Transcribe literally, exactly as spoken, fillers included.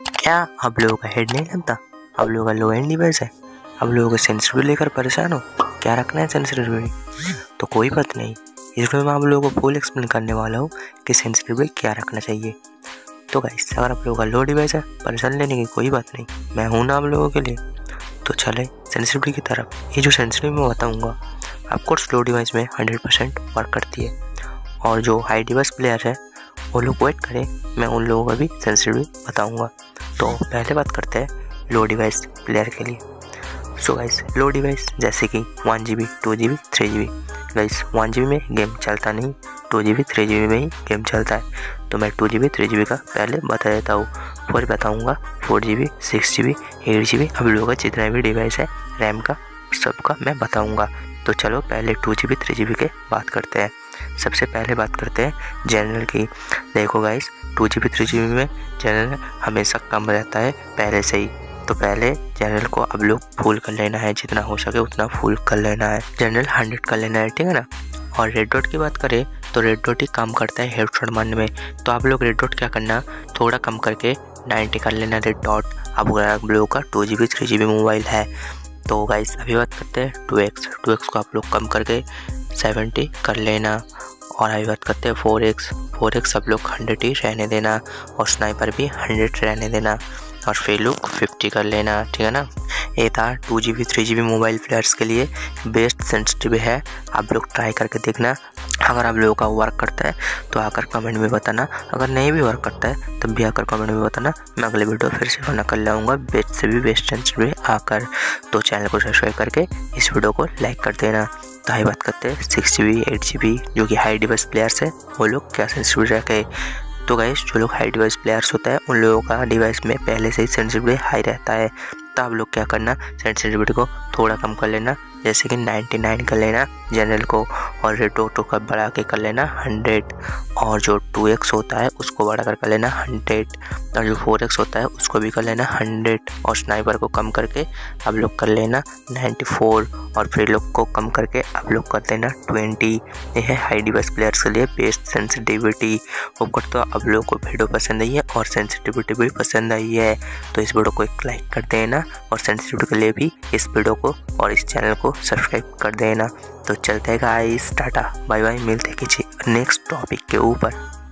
क्या आप लोगों का हेड नहीं लगता? आप लोगों का लो एंड डिवाइस है, आप लोगों को सेंसिटिविटी लेकर परेशान हो, क्या रखना है सेंसिटिविटी? तो कोई बात नहीं, इस वीडियो में आप लोगों को फुल एक्सप्लेन करने वाला हूँ कि सेंसिटिविटी क्या रखना चाहिए। तो गाइस, अगर आप लोगों का लो डिवाइस है, परेशान लेने की कोई बात नहीं, मैं हूँ ना आप लोगों के लिए। तो चले सेंसिटिविटी की तरफ। ये जो सेंसिटिविटी मैं बताऊँगा आपको स्लो डिवाइस में हंड्रेड परसेंट वर्क करती है, और जो हाई डिवाइस प्लेयर है वो लोग वेट करें, मैं उन लोगों का भी सेंसिटिविटी बताऊँगा। तो पहले बात करते हैं लो डिवाइस प्लेयर के लिए। सो गाइस, लो डिवाइस जैसे कि one G B two G B three G B. Guys, one G B में गेम चलता नहीं, two G B three G B में ही गेम चलता है। तो मैं two G B three G B का पहले बता देता हूँ, फिर बताऊँगा four G B six G B eight G B आप लोगों का जितना भी डिवाइस है रैम का सबका मैं बताऊँगा। तो चलो पहले two G B three G B के बात करते हैं। सबसे पहले बात करते हैं जनरल की। देखो guys, two G B three G B में जनरल हमेशा कम रहता है पहले से ही, तो पहले जनरल को अब लोग फुल कर लेना है, जितना हो सके उतना फुल कर लेना है, जनरल हंड्रेड कर लेना है, ठीक है ना। और रेड डॉट की बात करें तो रेड डॉट ही काम करता है हेडशॉट मारने में, तो आप लोग रेड डॉट क्या करना, थोड़ा कम करके नाइन्टी कर लेना रेड डॉट। अब आप लोगों का two G B three G B mobile है। तो गाइस, अभी बात करते हैं टू एक्स। टू एक्स को आप लोग कम करके सेवेंटी कर लेना। और अभी बात करते हैं फोर एक्स। फोर एक्स सब लोग हंड्रेड ही रहने देना, और स्नाइपर भी हंड्रेड रहने देना, और फिर लोग फिफ्टी कर लेना, ठीक है ना। ये था two G B three G B mobile players के लिए बेस्ट सेंसिटिव है, आप लोग ट्राई करके देखना। अगर आप लोगों का वर्क करता है तो आकर कमेंट में बताना, अगर नहीं भी वर्क करता है तब भी आकर कमेंट में बताना, मैं अगले वीडियो फिर से बना कर लाऊंगा बेस्ट से भी बेस्ट सेंसिटिव आकर। तो चैनल को सब्सक्राइब करके इस वीडियो को लाइक कर देना। तो हाई बात करते हैं six G B eight G B जो कि हाई डिवाइस प्लेयर्स है, वो लोग क्या सेंसिटिविटी रखे। तो गाइस, जो लोग हाई डिवाइस प्लेयर्स होता है उन लोगों का डिवाइस में पहले से ही सेंसिटिविटी हाई रहता है, तो आप लोग क्या करना, सेंसिटिविटी को थोड़ा कम कर लेना, जैसे कि नाइन्टी नाइन कर लेना जनरल को, और रेड डॉट को बढ़ा के कर लेना हंड्रेड, और जो टू एक्स होता है उसको बढ़ा कर कर लेना हंड्रेड, और जो फोर एक्स होता है उसको भी कर लेना हंड्रेड, और स्नाइपर को कम करके आप लोग कर लेना नाइन्टी फोर, और फिर लोग को कम करके आप लोग कर देना ट्वेंटी। ये है हाई डिवाइस प्लेयर्स के लिए बेस्ट सेंसिटिविटी। ऊपर तो आप लोगों को वीडियो पसंद आई है और सेंसिटिविटी भी पसंद आई है, तो इस वीडियो को एक लाइक कर देना, और सेंसिटिविटी के लिए भी इस वीडियो को और इस चैनल को सब्सक्राइब कर देना। तो चलते हैं गाइस, टाटा बाय बाय, मिलते हैं किसी नेक्स्ट टॉपिक के ऊपर।